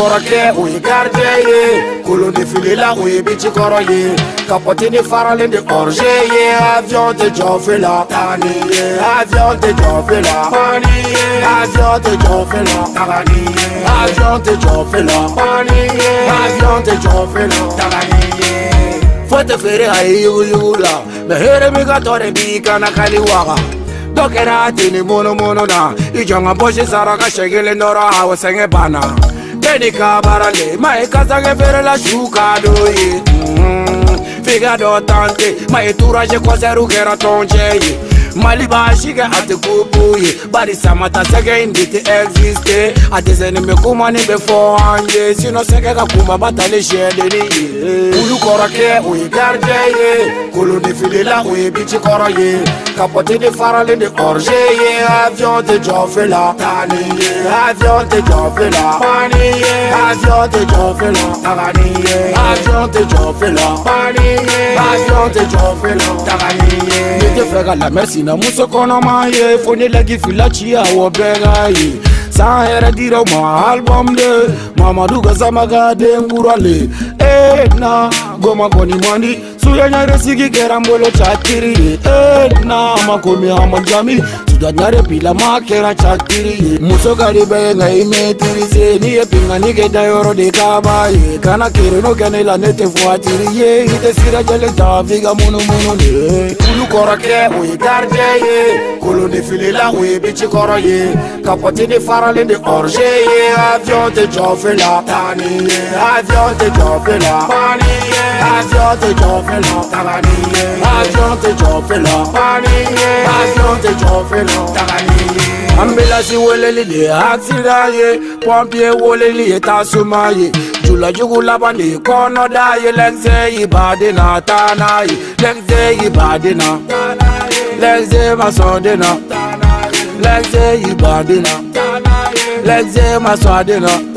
kɔrɔkɛ o ye gardien ye, kolon de fili la o ye biti kɔrɔ ye, kapɔti ni faralen de orge ye, avion tɛ jɔ fɛ la tagani ye, avion tɛ jɔ fɛ la pani ye, avion tɛ jɔ fɛ la tagani ye, avion tɛ jɔ fɛ la pani ye, avion tɛ jɔ fɛ la tagani ye. Fo te feere a ye yugu la, mɛ hɛrɛ min ka tɔ de b'i kana kali waga. Dɔ kɛra ten ni munumunu na, i jɔn ka bɔsi sara ka sɛ kelen dɔrɔn a wa sɛgɛn banna. Bɛɛ ni ka baara le, ma ye kasange feere la su ka do ye. F'i ka dɔ tante, ma ye tourage kɔsɛriw kɛra tɔn cɛ ye. Mali b'a si kɛ a tɛ kopo ye, bari sama ta sɛgɛ in de tɛ existe. A dɛsɛlen bɛ kuma ni bɛ fɔ an ye, sinon sɛgɛ ka kunbaba talen sɛdennin ye. Olu kɔrɔkɛ o ye gardien ye, kolon de fili la o ye biti kɔrɔ ye, kapɔti ni faralen de orge ye, avion tɛ jɔ fɛ la tagani ye, avion tɛ jɔ fɛ la pani ye, avion tɛ jɔ fɛ la tagani ye, avion tɛ jɔ fɛ la pani ye, avion tɛ jɔ fɛ la tagani ye. Ne tɛ fɛ ka lamɛn sina muso kɔnɔma ye, fo ne lagi fila ci awɔ bɛɛ ka ye. San hɛrɛ dira ma album de Mamadu Gassama ka den kurale. Na goma kɔni mandi suya ɲare sigi kɛra n bolo cakiri ye. Na ma komi a ma jami suda ɲare bila ma kɛra cakiri ye. Muso ka di bɛɛ nka i maîtrise, ni ye pingani kɛ dayɔrɔ de ka b'a ye. Kana kereno kɛ ne la ne tɛ fɔ a tiri ye, i tɛ sira jɛlen ta f'i ka munumunu de. Olu kɔrɔkɛ o ye gardien ye, kolon de fili la o ye biti kɔrɔ ye, kapɔti ni faralen de orge ye, avion tɛ jɔ fɛ la tagani ye, avion tɛ jɔ fɛ la pani ye, avion tɛ jɔ fɛ la tagani ye, avion tɛ jɔ fɛ la pani ye, avion tɛ jɔ fɛ la tagani ye. Ambulance weleli de ye accident ye, pompier weleli ye tasuma ye, julajugu laban de ye kɔnɔ da ye, lɛnkisɛ y'i baden na taa n'a ye, lɛnkisɛ y'i baden na, lɛnkisɛ ma sɔn den na, lɛnkisɛ y'i baden na, lɛnkisɛ ma sɔn a den na.